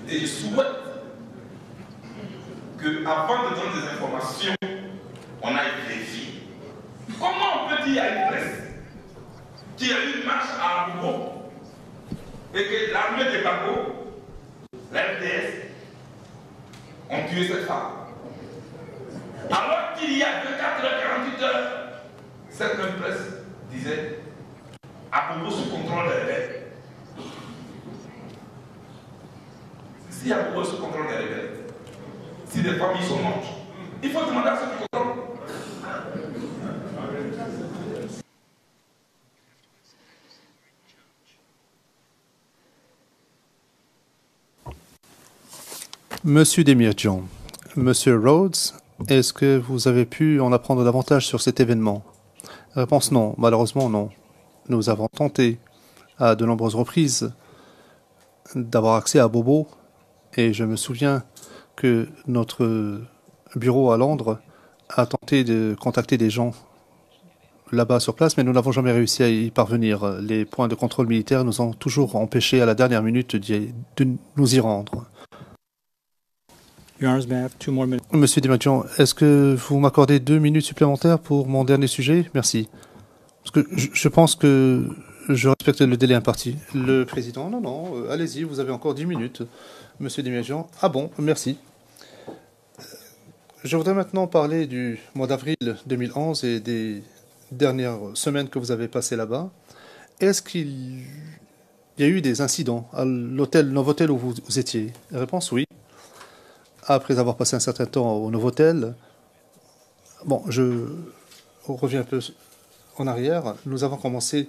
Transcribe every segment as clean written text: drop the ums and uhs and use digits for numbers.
Et je souhaite qu'avant de donner des informations, on aille vérifier. Comment on peut dire à une presse qu'il y a eu une marche à Abobo et que l'armée de Bako, la FDS, ont tué cette femme? Alors qu'il y a 24 heures, 48 heures, cette même presse disait Abobo sous contrôle des rebelles. Si Abobo sous contrôle des rebelles, si des familles sont mortes, il faut demander à ceux qui contrôlent. Monsieur Demirjian, Monsieur Rhodes, est-ce que vous avez pu en apprendre davantage sur cet événement? Réponse non, malheureusement non. Nous avons tenté à de nombreuses reprises d'avoir accès à Bobo et je me souviens que notre bureau à Londres a tenté de contacter des gens là-bas sur place, mais nous n'avons jamais réussi à y parvenir. Les points de contrôle militaire nous ont toujours empêchés à la dernière minute de nous y rendre. Monsieur Demirjian, est-ce que vous m'accordez 2 minutes supplémentaires pour mon dernier sujet? Merci. Parce que je pense que je respecte le délai imparti. Le président, non, allez-y, vous avez encore 10 minutes. Monsieur Demirjian, ah bon, merci. Je voudrais maintenant parler du mois d'avril 2011 et des dernières semaines que vous avez passées là-bas. Est-ce qu'il y a eu des incidents à l'hôtel Novotel où vous étiez? Réponse oui. Après avoir passé un certain temps au Novotel, bon, je reviens un peu en arrière. Nous avons commencé.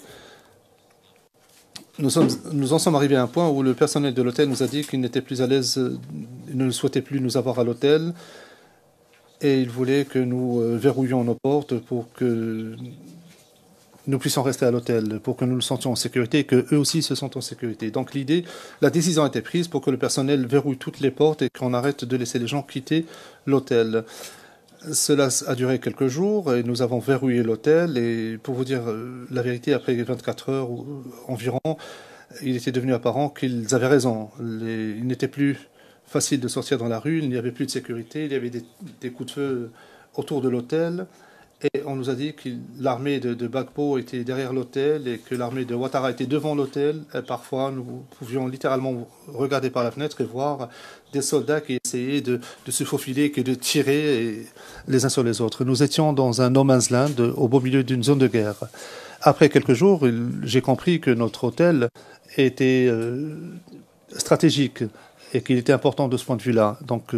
Nous en sommes arrivés à un point où le personnel de l'hôtel nous a dit qu'il n'était plus à l'aise, il ne souhaitait plus nous avoir à l'hôtel et il voulait que nous verrouillions nos portes pour que nous puissions rester à l'hôtel, pour que nous nous sentions en sécurité et qu'eux aussi se sentent en sécurité. Donc la décision a été prise pour que le personnel verrouille toutes les portes et qu'on arrête de laisser les gens quitter l'hôtel. Cela a duré quelques jours et nous avons verrouillé l'hôtel et pour vous dire la vérité, après 24 heures environ, il était devenu apparent qu'ils avaient raison. Il n'était plus facile de sortir dans la rue, il n'y avait plus de sécurité, il y avait des coups de feu autour de l'hôtel. Et on nous a dit que l'armée de Gbagbo était derrière l'hôtel et que l'armée de Ouattara était devant l'hôtel. Parfois, nous pouvions littéralement regarder par la fenêtre et voir des soldats qui essayaient de se faufiler et de tirer les uns sur les autres. Nous étions dans un no man's land au beau milieu d'une zone de guerre. Après quelques jours, j'ai compris que notre hôtel était stratégique et qu'il était important de ce point de vue-là. Donc,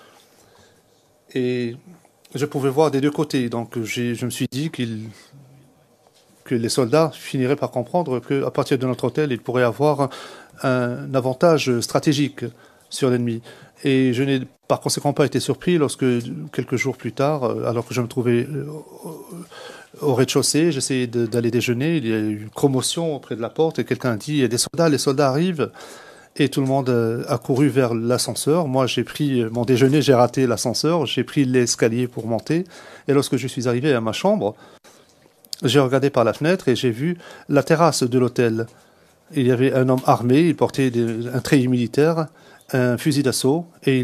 et je pouvais voir des deux côtés. Donc, je me suis dit que les soldats finiraient par comprendre qu'à partir de notre hôtel, ils pourraient avoir un avantage stratégique sur l'ennemi. Et je n'ai par conséquent pas été surpris lorsque, quelques jours plus tard, alors que je me trouvais au rez-de-chaussée, j'essayais d'aller déjeuner, il y a eu une commotion auprès de la porte et quelqu'un a dit « Il y a des soldats, les soldats arrivent ». Et tout le monde a couru vers l'ascenseur. Moi, j'ai pris mon déjeuner, j'ai raté l'ascenseur, j'ai pris l'escalier pour monter. Et lorsque je suis arrivé à ma chambre, j'ai regardé par la fenêtre et j'ai vu la terrasse de l'hôtel. Il y avait un homme armé, il portait un treillis militaire, un fusil d'assaut, et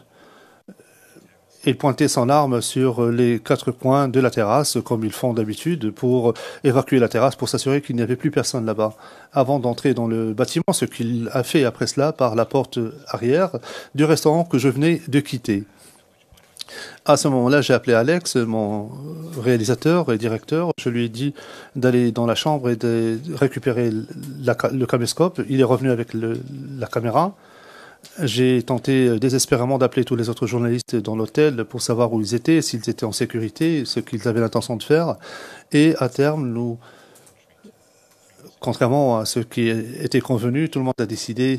il pointait son arme sur les 4 coins de la terrasse, comme ils font d'habitude, pour évacuer la terrasse, pour s'assurer qu'il n'y avait plus personne là-bas. Avant d'entrer dans le bâtiment, ce qu'il a fait après cela par la porte arrière du restaurant que je venais de quitter. À ce moment-là, j'ai appelé Alex, mon réalisateur et directeur. Je lui ai dit d'aller dans la chambre et de récupérer le caméscope. Il est revenu avec la caméra. J'ai tenté désespérément d'appeler tous les autres journalistes dans l'hôtel pour savoir où ils étaient, s'ils étaient en sécurité, ce qu'ils avaient l'intention de faire. Et à terme, contrairement à ce qui était convenu, tout le monde a décidé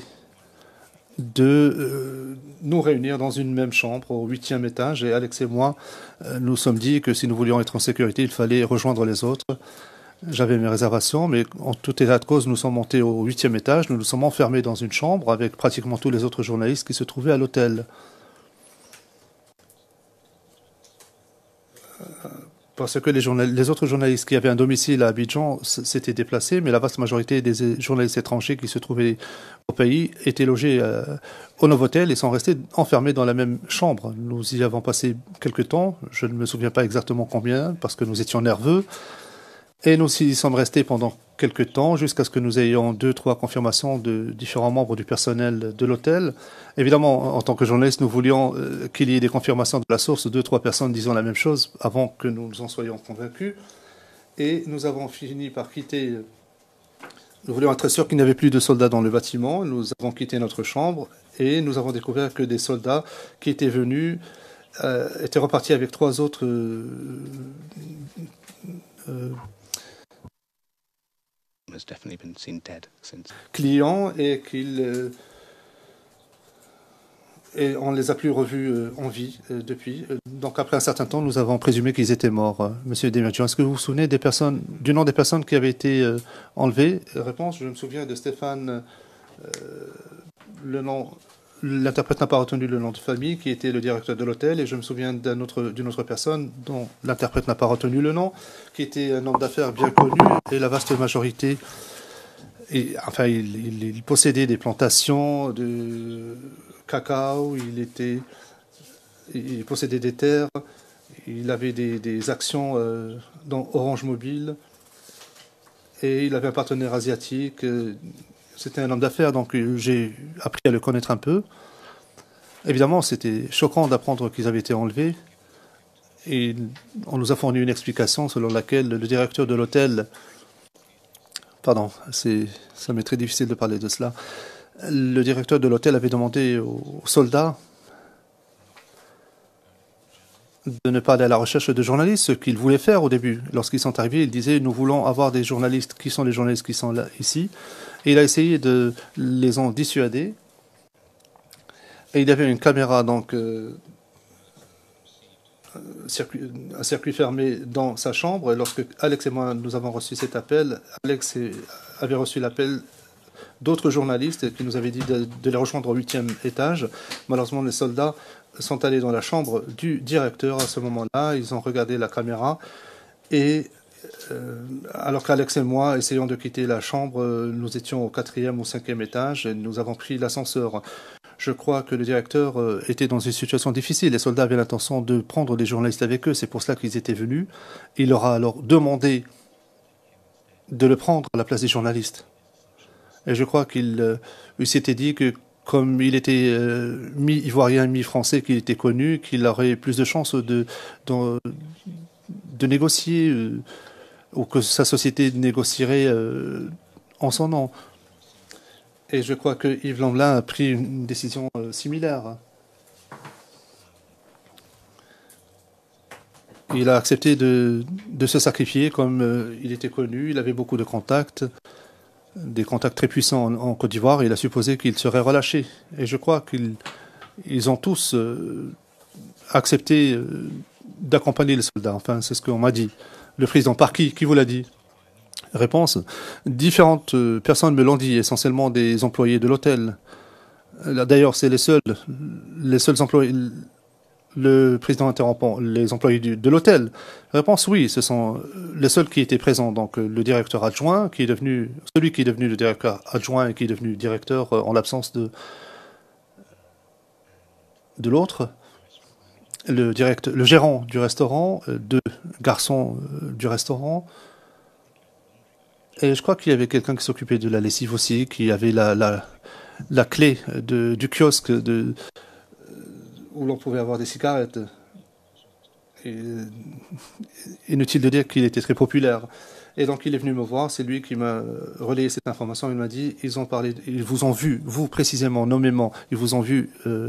de nous réunir dans une même chambre au 8e étage. Et Alex et moi, nous sommes dit que si nous voulions être en sécurité, il fallait rejoindre les autres. J'avais mes réservations, mais en tout état de cause, nous sommes montés au 8e étage. Nous nous sommes enfermés dans une chambre avec pratiquement tous les autres journalistes qui se trouvaient à l'hôtel. parce que les autres journalistes qui avaient un domicile à Abidjan s'étaient déplacés, mais la vaste majorité des journalistes étrangers qui se trouvaient au pays étaient logés au Novotel et sont restés enfermés dans la même chambre. Nous y avons passé quelques temps, je ne me souviens pas exactement combien, parce que nous étions nerveux, et nous y sommes restés pendant quelques temps, jusqu'à ce que nous ayons 2-3 confirmations de différents membres du personnel de l'hôtel. Évidemment, en tant que journaliste, nous voulions qu'il y ait des confirmations de la source, 2-3 personnes disant la même chose, avant que nous en soyons convaincus. Et nous avons fini par quitter... Nous voulions être sûrs qu'il n'y avait plus de soldats dans le bâtiment. Nous avons quitté notre chambre et nous avons découvert que des soldats qui étaient venus étaient repartis avec 3 autres clients et et on ne les a plus revus en vie depuis. Donc après un certain temps, nous avons présumé qu'ils étaient morts. Monsieur Demirjian, est-ce que vous vous souvenez du nom des personnes qui avaient été enlevées? Réponse, je me souviens de Stéphane, l'interprète n'a pas retenu le nom de famille, qui était le directeur de l'hôtel, et je me souviens d'une autre personne dont l'interprète n'a pas retenu le nom, qui était un homme d'affaires bien connu, et la vaste majorité, il possédait des plantations de cacao, il possédait des terres, il avait des actions dans Orange Mobile, et il avait un partenaire asiatique. C'était un homme d'affaires, donc j'ai appris à le connaître un peu. Évidemment, c'était choquant d'apprendre qu'ils avaient été enlevés. Et on nous a fourni une explication selon laquelle le directeur de l'hôtel... Pardon, ça m'est très difficile de parler de cela. Le directeur de l'hôtel avait demandé aux soldats de ne pas aller à la recherche de journalistes, ce qu'ils voulaient faire au début. Lorsqu'ils sont arrivés, ils disaient « Nous voulons avoir des journalistes. Qui sont les journalistes qui sont là, ici ?» Et il a essayé de les en dissuader. Et il y avait une caméra, donc, un circuit fermé dans sa chambre. Et lorsque Alex et moi, nous avons reçu cet appel, Alex avait reçu l'appel d'autres journalistes qui nous avaient dit de les rejoindre au 8e étage. Malheureusement, les soldats sont allés dans la chambre du directeur à ce moment-là. Ils ont regardé la caméra et alors qu'Alex et moi essayons de quitter la chambre, nous étions au 4e ou 5e étage et nous avons pris l'ascenseur. Je crois que le directeur était dans une situation difficile. Les soldats avaient l'intention de prendre des journalistes avec eux. C'est pour cela qu'ils étaient venus. Il leur a alors demandé de le prendre à la place des journalistes. Et je crois qu'il s'était dit que comme il était mi-ivoirien, mi-français, qu'il était connu, qu'il aurait plus de chances de négocier ou que sa société négocierait en son nom. Et je crois que Yves Lamblin a pris une décision similaire. Il a accepté de se sacrifier comme il était connu, il avait beaucoup de contacts, des contacts très puissants en Côte d'Ivoire, et il a supposé qu'il serait relâché. Et je crois qu'ils ont tous accepté d'accompagner les soldats. Enfin, c'est ce qu'on m'a dit. Le président, par qui? Qui vous l'a dit? Réponse. Différentes personnes me l'ont dit, essentiellement des employés de l'hôtel. D'ailleurs, c'est les seuls employés... Le président interrompant, les employés de l'hôtel. Réponse, oui, ce sont les seuls qui étaient présents. Donc, le directeur adjoint, celui qui est devenu le directeur adjoint et qui est devenu directeur en l'absence de l'autre. Le gérant du restaurant, 2 garçons du restaurant. Et je crois qu'il y avait quelqu'un qui s'occupait de la lessive aussi, qui avait la clé du kiosque où l'on pouvait avoir des cigarettes. Et, inutile de dire qu'il était très populaire. Et donc il est venu me voir, c'est lui qui m'a relayé cette information. Il m'a dit, ils vous ont vu, vous précisément, nommément, ils vous ont vu,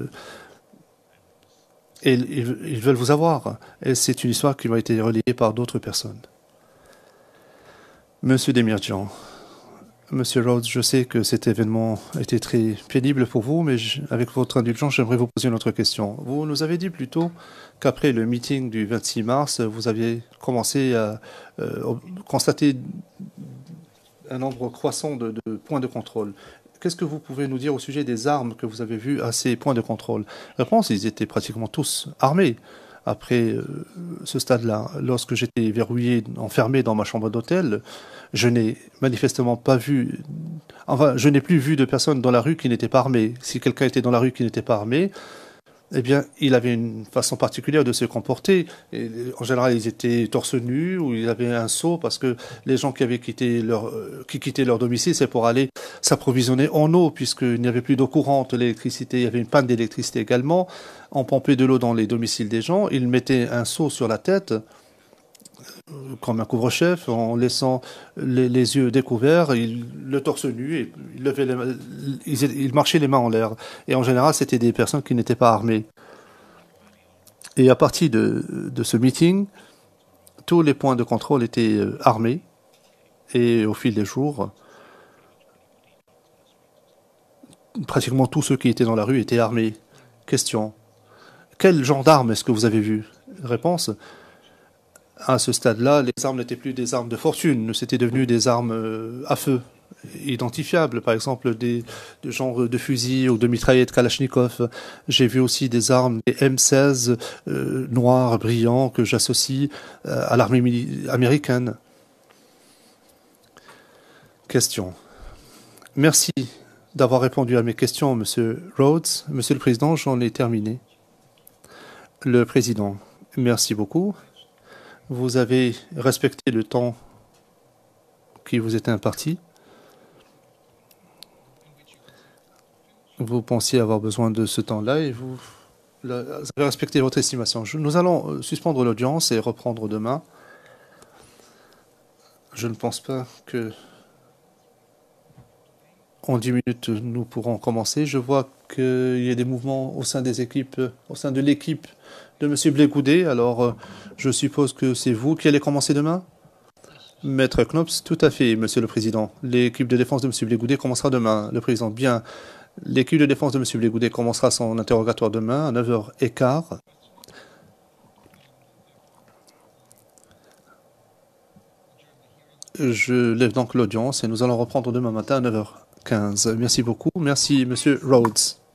et ils veulent vous avoir. Et c'est une histoire qui m'a été relayée par d'autres personnes. Monsieur Demirjian, Monsieur Rhodes, je sais que cet événement était très pénible pour vous, mais avec votre indulgence, j'aimerais vous poser une autre question. Vous nous avez dit plus tôt qu'après le meeting du 26 mars, vous aviez commencé à constater un nombre croissant de points de contrôle. Qu'est-ce que vous pouvez nous dire au sujet des armes que vous avez vues à ces points de contrôle? Réponse, ils étaient pratiquement tous armés. après ce stade-là. Lorsque j'étais verrouillé, enfermé dans ma chambre d'hôtel, je n'ai manifestement pas vu, enfin, je n'ai plus vu de personne dans la rue qui n'était pas armée. Si quelqu'un était dans la rue qui n'était pas armé, eh bien, il avait une façon particulière de se comporter. Et, en général, ils étaient torse nu ou ils avaient un seau parce que les gens qui avaient qui quittaient leur domicile, c'est pour aller s'approvisionner en eau puisqu'il n'y avait plus d'eau courante, l'électricité, il y avait une panne d'électricité également. On pompait de l'eau dans les domiciles des gens. Ils mettaient un seau sur la tête comme un couvre-chef, en laissant les yeux découverts, le torse nu, et ils marchaient les mains en l'air. Et en général, c'était des personnes qui n'étaient pas armées. Et à partir de ce meeting, tous les points de contrôle étaient armés. Et au fil des jours, pratiquement tous ceux qui étaient dans la rue étaient armés. Question. Quel genre d'armes est-ce que vous avez vu? Réponse. À ce stade-là, les armes n'étaient plus des armes de fortune, c'était devenu des armes à feu, identifiables, par exemple des genres de fusils ou de mitraillettes Kalachnikov. J'ai vu aussi des armes, des M16 noirs, brillants, que j'associe à l'armée américaine. Question. Merci d'avoir répondu à mes questions, Monsieur Rhodes. Monsieur le Président, j'en ai terminé. Le Président, merci beaucoup. Vous avez respecté le temps qui vous était imparti. Vous pensiez avoir besoin de ce temps-là et vous avez respecté votre estimation. Nous allons suspendre l'audience et reprendre demain. Je ne pense pas que en 10 minutes nous pourrons commencer. Je vois qu'il y a des mouvements au sein des équipes, au sein de l'équipe de M. Blégoudet. Alors, je suppose que c'est vous qui allez commencer demain? Maître Knops, tout à fait, Monsieur le Président. L'équipe de défense de M. Blégoudet commencera demain. Le Président, bien. L'équipe de défense de M. Blégoudet commencera son interrogatoire demain à 9h15. Je lève donc l'audience et nous allons reprendre demain matin à 9h15. Merci beaucoup. Merci, Monsieur Rhodes.